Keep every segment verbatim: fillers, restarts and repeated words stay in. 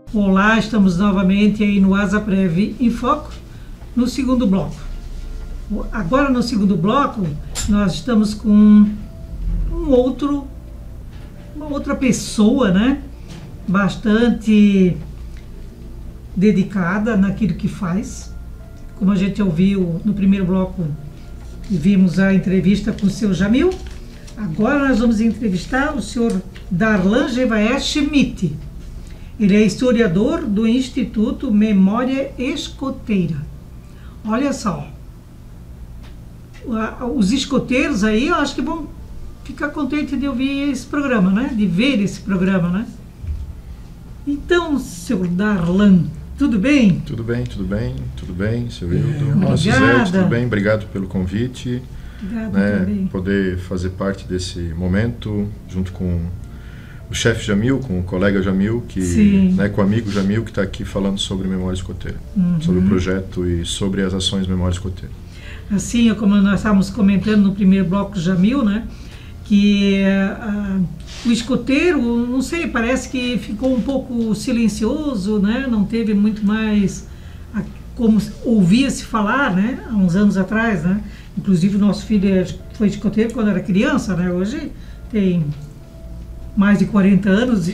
Olá, estamos novamente aí no Asaprev em Foco, no segundo bloco. Agora no segundo bloco, nós estamos com um outro, uma outra pessoa, né? Bastante dedicada naquilo que faz. Como a gente ouviu no primeiro bloco, vimos a entrevista com o seu Jamil. Agora nós vamos entrevistar o senhor Darlan Jevaer Schmidt. Ele é historiador do Instituto Memória Escoteira. Olha só, os escoteiros aí, eu acho que vão ficar contentes de ouvir esse programa, né? De ver esse programa, né? Então, senhor Darlan, tudo bem? Tudo bem, tudo bem, tudo bem, seu Hildo. É, Nossa, Zé, tudo bem? Obrigado pelo convite. Obrigada, né, também. Poder fazer parte desse momento, junto com o chefe Jamil, com o colega Jamil, que, né, com o amigo Jamil, que está aqui falando sobre Memória Escoteira, uhum. sobre o projeto e sobre as ações Memória Escoteira. Assim, como nós estávamos comentando no primeiro bloco do Jamil, né, que uh, o escoteiro, não sei, parece que ficou um pouco silencioso, né, não teve muito mais a, como ouvia-se falar, né, há uns anos atrás, né, inclusive o nosso filho foi escoteiro quando era criança, né, hoje tem mais de quarenta anos,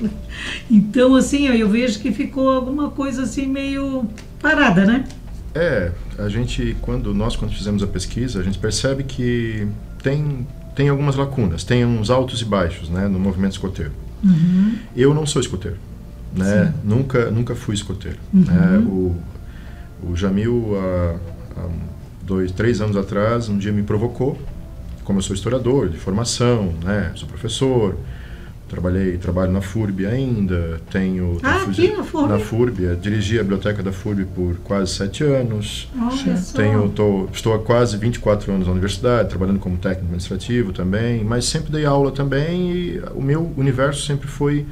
então assim, eu vejo que ficou alguma coisa assim meio parada, né? É, a gente, quando nós quando fizemos a pesquisa, a gente percebe que tem, tem algumas lacunas, tem uns altos e baixos, né, no movimento escoteiro. Uhum. Eu não sou escoteiro, né, nunca, nunca fui escoteiro. Uhum. Né? O, o Jamil, há, há dois, três anos atrás, um dia me provocou, como eu sou historiador de formação, né, sou professor, trabalhei, trabalho na FURB ainda, tenho... Ah, aqui na FURB? Na FURB, dirigi a biblioteca da FURB por quase sete anos. Olha só. Tenho, tô, estou há quase vinte e quatro anos na universidade, trabalhando como técnico administrativo também, mas sempre dei aula também e o meu universo sempre foi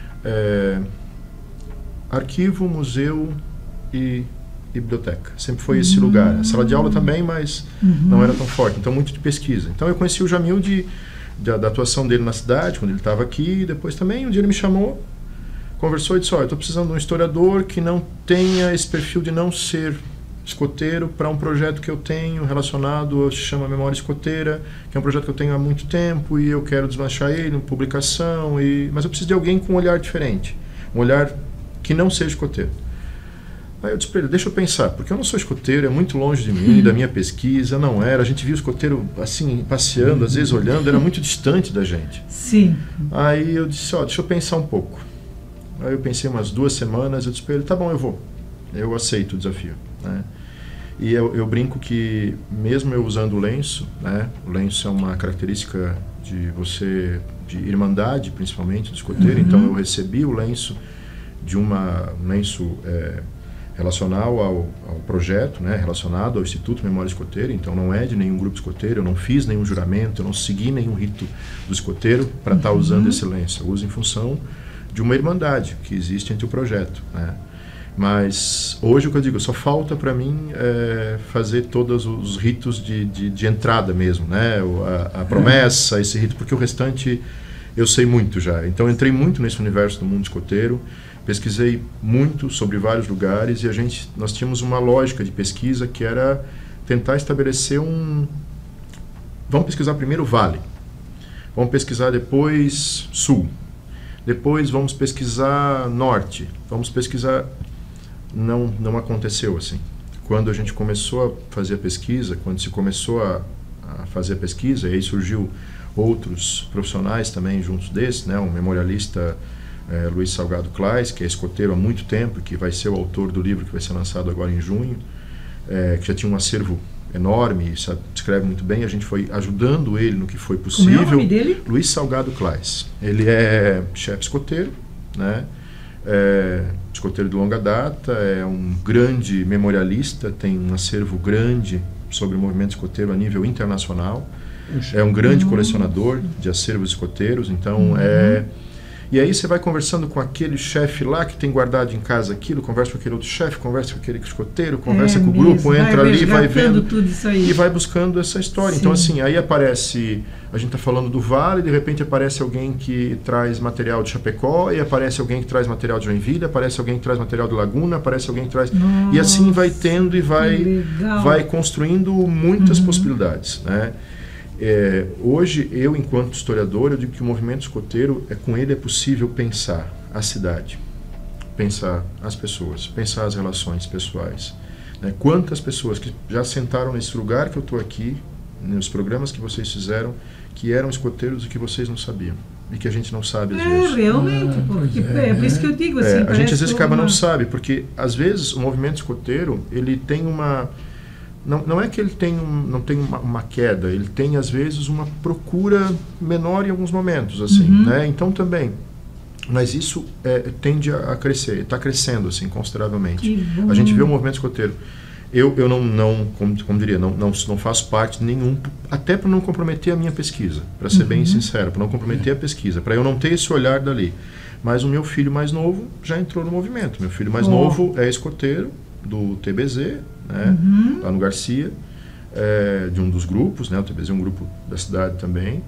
é, arquivo, museu e, e biblioteca. Sempre foi esse uhum. lugar. A sala de aula também, mas uhum. não era tão forte. Então, muito de pesquisa. Então, eu conheci o Jamil de... Da, da atuação dele na cidade, quando ele estava aqui, e depois também, um dia ele me chamou, conversou e disse, olha, eu estou precisando de um historiador que não tenha esse perfil de não ser escoteiro para um projeto que eu tenho relacionado, se chama Memória Escoteira, que é um projeto que eu tenho há muito tempo e eu quero desmanchar ele, uma publicação, e, mas eu preciso de alguém com um olhar diferente, um olhar que não seja escoteiro. Aí eu disse para ele, deixa eu pensar, porque eu não sou escoteiro, é muito longe de mim, da minha pesquisa, não era. A gente via o escoteiro assim, passeando, às vezes olhando, era muito distante da gente. Sim. Aí eu disse, ó, deixa eu pensar um pouco. Aí eu pensei umas duas semanas, eu disse para ele, tá bom, eu vou. Eu aceito o desafio. Né? E eu, eu brinco que, mesmo eu usando o lenço, né, o lenço é uma característica de você, de irmandade, principalmente, do escoteiro, uhum. então eu recebi o lenço de uma, um lenço... É, relacional ao, ao projeto, né, relacionado ao Instituto Memória Escoteira, então não é de nenhum grupo escoteiro, eu não fiz nenhum juramento, eu não segui nenhum rito do escoteiro para estar uhum. tá usando esse lenço. Eu uso em função de uma irmandade que existe entre o projeto. Né. Mas hoje o que eu digo, só falta para mim é, fazer todos os ritos de, de, de entrada mesmo, né, a, a promessa, esse rito, porque o restante eu sei muito já. Então eu entrei muito nesse universo do mundo escoteiro, pesquisei muito sobre vários lugares e a gente, nós tínhamos uma lógica de pesquisa que era tentar estabelecer um... Vamos pesquisar primeiro Vale, vamos pesquisar depois Sul, depois vamos pesquisar Norte, vamos pesquisar... Não, não aconteceu assim. Quando a gente começou a fazer a pesquisa, quando se começou a, a fazer a pesquisa, e aí surgiu outros profissionais também juntos desse, né, um memorialista... É, Luiz Salgado Claes, que é escoteiro há muito tempo, que vai ser o autor do livro que vai ser lançado agora em junho, é, que já tinha um acervo enorme, sabe, escreve muito bem, a gente foi ajudando ele no que foi possível. Como é o nome dele? Luiz Salgado Claes. Ele é chefe escoteiro, né, é, escoteiro de longa data, é um grande memorialista, tem um acervo grande sobre o movimento escoteiro a nível internacional, é um grande colecionador de acervos escoteiros, então uhum. é... E aí você vai conversando com aquele chefe lá que tem guardado em casa aquilo, conversa com aquele outro chefe, conversa com aquele escoteiro, conversa é com mesmo. o grupo, entra vai ali, vai vendo tudo isso aí. e vai buscando essa história. Sim. Então assim, aí aparece, a gente está falando do Vale, de repente aparece alguém que traz material de Chapecó, e aparece alguém que traz material de Joinville, aparece alguém que traz material de Laguna, aparece alguém que traz... Nossa, e assim vai tendo e vai, vai construindo muitas uhum. possibilidades, né? É, hoje, eu, enquanto historiador, eu digo que o movimento escoteiro, é, com ele é possível pensar a cidade, pensar as pessoas, pensar as relações pessoais. Né? Quantas pessoas que já sentaram nesse lugar que eu estou aqui, nos programas que vocês fizeram, que eram escoteiros e que vocês não sabiam. E que a gente não sabe às é, vezes. Realmente, porque é, é por isso que eu digo assim. É, a gente às vezes acaba uma... não sabe, porque às vezes o movimento escoteiro, ele tem uma... Não, não é que ele tem um, não tem uma, uma queda, ele tem às vezes uma procura menor em alguns momentos, assim, uhum. né? Então também, mas isso é, tende a crescer, está crescendo assim consideravelmente. A gente vê o movimento escoteiro. Eu, eu não, não como, como diria, não, não, não faço parte de nenhum, até para não comprometer a minha pesquisa, para ser uhum. bem sincero, para não comprometer a pesquisa, para eu não ter esse olhar dali. Mas o meu filho mais novo já entrou no movimento. Meu filho mais oh. novo é escoteiro do T B Z, né, uhum. lá no Garcia, é, de um dos grupos, né, o T B Z é um grupo da cidade também,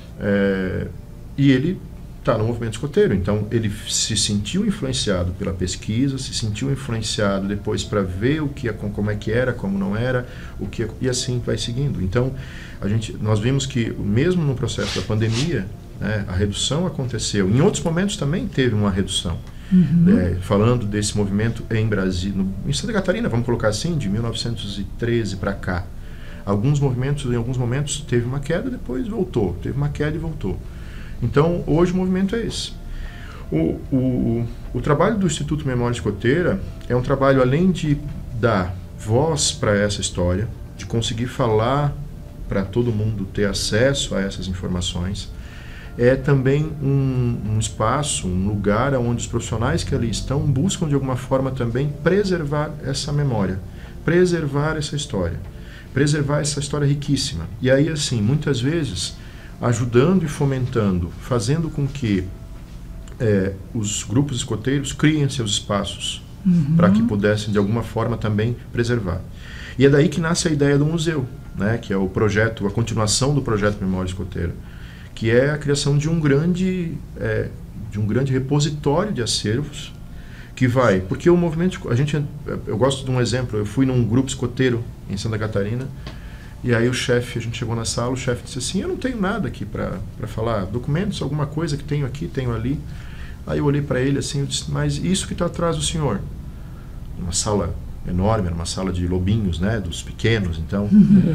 é, e ele está no movimento escoteiro, então ele se sentiu influenciado pela pesquisa, se sentiu influenciado depois para ver o que, como é que era, como não era, o que, e assim vai seguindo. Então, a gente, nós vimos que mesmo no processo da pandemia, né, a redução aconteceu. Em outros momentos também teve uma redução. Uhum. É, falando desse movimento em Brasília, no, em Santa Catarina, vamos colocar assim, de mil novecentos e treze para cá. Alguns movimentos, em alguns momentos teve uma queda, depois voltou. Teve uma queda e voltou. Então, hoje o movimento é esse. O, o, o trabalho do Instituto Memória Escoteira é um trabalho, além de dar voz para essa história, de conseguir falar para todo mundo ter acesso a essas informações, é também um, um espaço, um lugar onde os profissionais que ali estão buscam de alguma forma também preservar essa memória, preservar essa história, preservar essa história riquíssima. E aí, assim, muitas vezes, ajudando e fomentando, fazendo com que é, os grupos escoteiros criem seus espaços uhum. para que pudessem, de alguma forma, também preservar. E é daí que nasce a ideia do museu, né, que é o projeto, a continuação do projeto Memória Escoteira, que é a criação de um grande, é, de um grande repositório de acervos que vai, porque o movimento, a gente, eu gosto de um exemplo, eu fui num grupo escoteiro em Santa Catarina, e aí o chefe, a gente chegou na sala, o chefe disse assim, eu não tenho nada aqui para falar, documentos, alguma coisa que tenho aqui, tenho ali. Aí eu olhei para ele assim, eu disse, mas isso que está atrás do senhor? Uma sala enorme, era uma sala de lobinhos, né, dos pequenos, então... Uhum.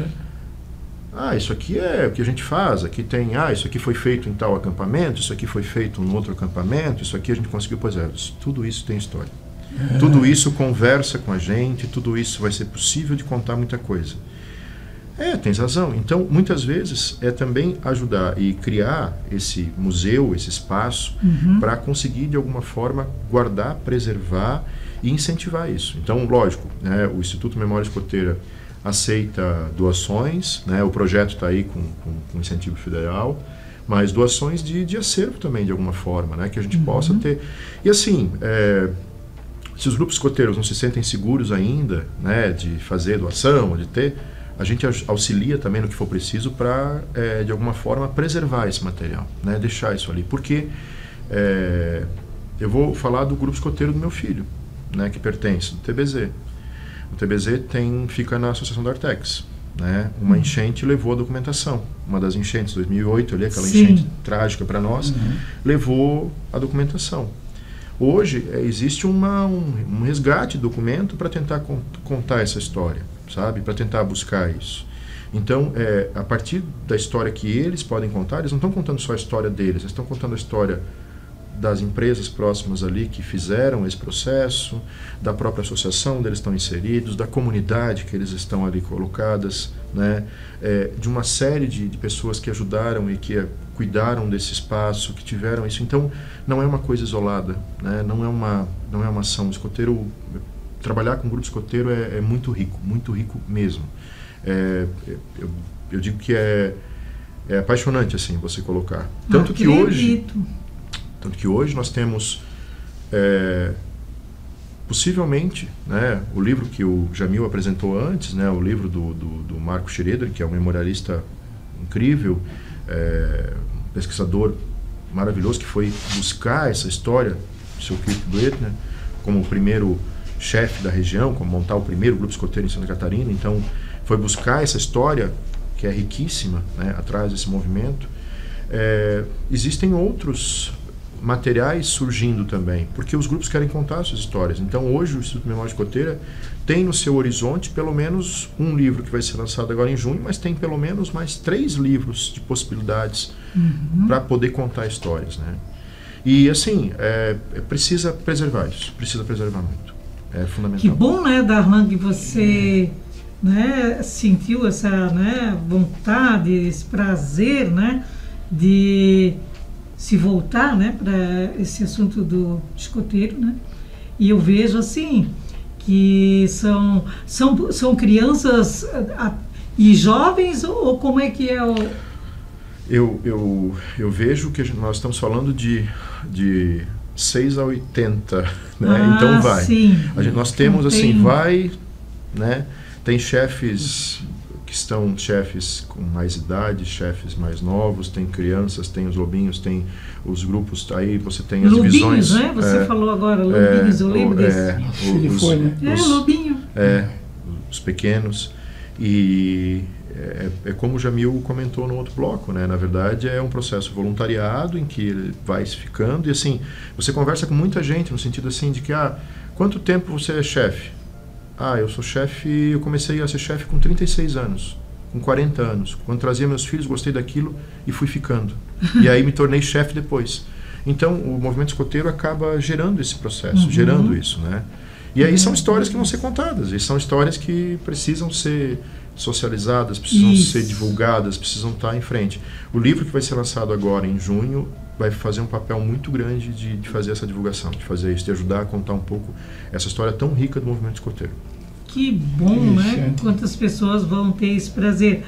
Ah, isso aqui é o que a gente faz, aqui tem, ah, isso aqui foi feito em tal acampamento, isso aqui foi feito em outro acampamento, isso aqui a gente conseguiu, pois é, tudo isso tem história. É. Tudo isso conversa com a gente, tudo isso vai ser possível de contar muita coisa. É, tens razão. Então, muitas vezes, é também ajudar e criar esse museu, esse espaço, uhum. para conseguir, de alguma forma, guardar, preservar e incentivar isso. Então, lógico, né, o Instituto Memória Escoteira aceita doações, né, o projeto está aí com, com, com incentivo federal, mas doações de, de acervo também, de alguma forma, né, que a gente uhum. possa ter. E assim, é, se os grupos escoteiros não se sentem seguros ainda, né, de fazer doação, ou de ter... a gente auxilia também no que for preciso para, é, de alguma forma, preservar esse material, né? Deixar isso ali. Porque é, eu vou falar do grupo escoteiro do meu filho, né? Que pertence do T B Z. O T B Z tem, fica na Associação da Artex. Né? Uma enchente levou a documentação. Uma das enchentes, dois mil e oito, ali, aquela Sim. enchente trágica para nós, uhum. levou a documentação. Hoje, é, existe uma, um, um resgate de documento para tentar cont contar essa história. Sabe, para tentar buscar isso. Então, é, a partir da história que eles podem contar, eles não estão contando só a história deles, eles estão contando a história das empresas próximas ali que fizeram esse processo, da própria associação onde eles estão inseridos, da comunidade que eles estão ali colocadas, né, é, de uma série de, de pessoas que ajudaram e que é, cuidaram desse espaço, que tiveram isso. Então, não é uma coisa isolada, né, não é uma, não é uma ação. O escoteiro... Trabalhar com o grupo escoteiro é, é muito rico, muito rico mesmo. É, eu, eu digo que é, é apaixonante assim você colocar. Tanto ah, que hoje, Tanto que hoje nós temos, é, possivelmente, né, o livro que o Jamil apresentou antes, né, o livro do, do, do Marco Schroeder, que é um memorialista incrível, é, um pesquisador maravilhoso, que foi buscar essa história do seu Kirk Brethner como o primeiro chefe da região, como montar o primeiro grupo escoteiro em Santa Catarina. Então, foi buscar essa história, que é riquíssima, né, atrás desse movimento. É, existem outros materiais surgindo também, porque os grupos querem contar suas histórias. Então, hoje, o Instituto de Memória Escoteira tem no seu horizonte pelo menos um livro que vai ser lançado agora em junho, mas tem pelo menos mais três livros de possibilidades uhum. para poder contar histórias, né? E, assim, é, precisa preservar isso, precisa preservar muito. É fundamental. Que bom, né, Darlan, que você né, sentiu essa né, vontade, esse prazer, né, de se voltar, né, para esse assunto do escoteiro, né? E eu vejo assim que são são, são crianças a, e jovens, ou como é que é o... Eu, eu, eu vejo que nós estamos falando de, de seis a oitenta, né? Ah, então vai. Sim. A gente, nós temos então, assim, tem... vai, né? Tem chefes que estão chefes com mais idade, chefes mais novos, tem crianças, tem os lobinhos, tem os grupos, aí você tem as lobinhos, divisões. Né? Você é, falou agora, lobinhos, é, eu lembro é, desse. É, os, é, os, lobinho. É, os pequenos. E é, é como o Jamil comentou no outro bloco, né? Na verdade, é um processo voluntariado em que ele vai se ficando. E assim, você conversa com muita gente no sentido assim de que, ah, quanto tempo você é chefe? Ah, eu sou chefe, eu comecei a ser chefe com trinta e seis anos, com quarenta anos. Quando trazia meus filhos, gostei daquilo e fui ficando. E aí me tornei chefe depois. Então, o movimento escoteiro acaba gerando esse processo, uhum. gerando isso, né? E aí uhum. são histórias que vão ser contadas, e são histórias que precisam ser socializadas, precisam isso. ser divulgadas, precisam estar em frente. O livro que vai ser lançado agora, em junho, vai fazer um papel muito grande de, de fazer essa divulgação, de fazer isso, de ajudar a contar um pouco essa história tão rica do movimento escoteiro. Que bom, né? Quantas pessoas vão ter esse prazer.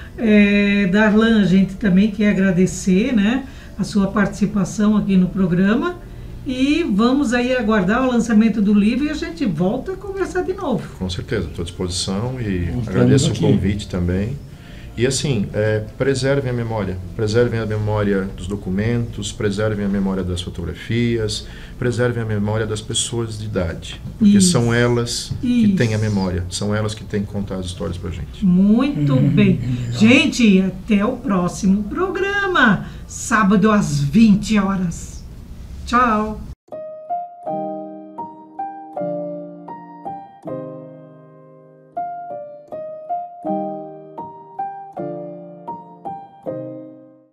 É, Darlan, a gente também quer agradecer, né, a sua participação aqui no programa, e vamos aí aguardar o lançamento do livro e a gente volta a conversar de novo. Com certeza, estou à disposição e Estamos agradeço aqui. o convite também. E assim, é, preservem a memória, preservem a memória dos documentos, preservem a memória das fotografias, preservem a memória das pessoas de idade, porque Isso. são elas que Isso. têm a memória, são elas que têm que contar as histórias pra gente. Muito Uhum. bem. Gente, até o próximo programa, sábado às vinte horas. Tchau.